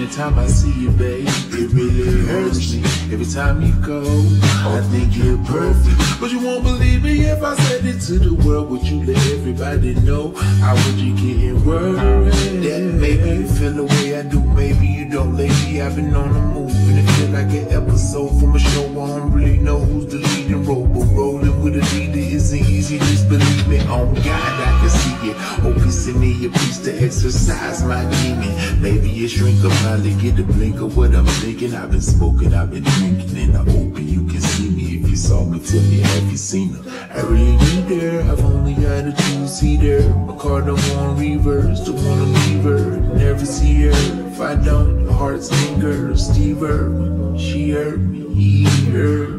Anytime I see you, babe, it really hurts me. Every time you go, I think you're perfect. But you won't believe me if I said it to the world. Would you let everybody know? How would you get worried? That maybe you feel the way I do, maybe you don't, lately. I've been on the move, and it feel like an episode from a show. I don't really know who's the leading role, but rolling with a leader isn't easy. Just believe me, on God, I can see it. Hope you send me a piece to exercise my demon. Maybe a shrink will probably get a blink of what I'm thinking. I've been smoking, I've been drinking, and I hope you can see me. If you saw me, tell me, have you seen her? I really need her. I've only got a two-seater. My car don't want reverse, don't wanna leave her. Never see her. If I don't, the heart linger. Steve hurt, she hurt me, he hurt.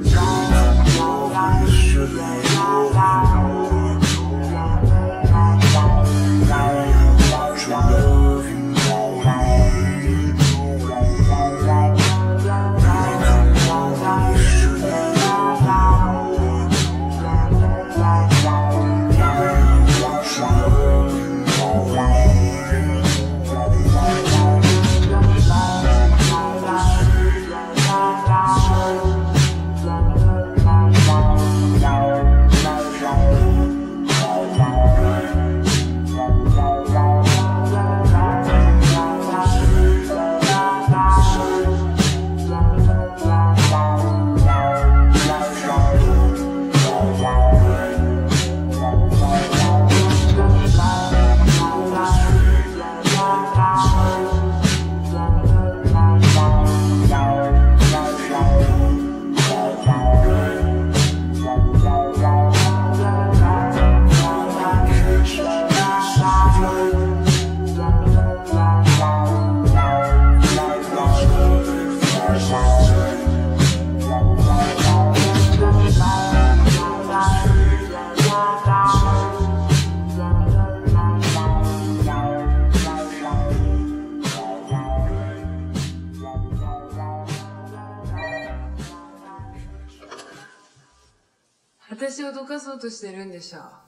私をどかそうとしてるんでしょ。